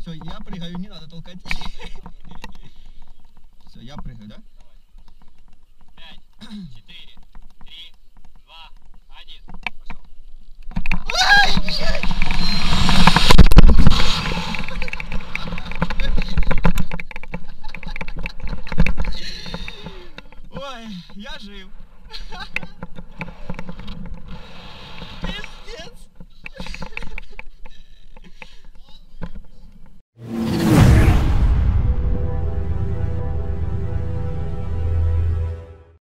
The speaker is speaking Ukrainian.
Все, я прыгаю, не надо толкать. Все, я прыгаю, да? 5, 4,